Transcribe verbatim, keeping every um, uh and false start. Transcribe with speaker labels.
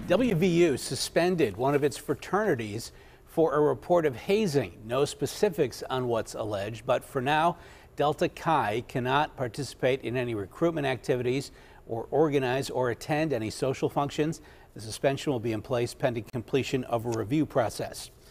Speaker 1: W V U suspended one of its fraternities for a report of hazing. No specifics on what's alleged, but for now, Delta Chi cannot participate in any recruitment activities or organize or attend any social functions. The suspension will be in place pending completion of a review process.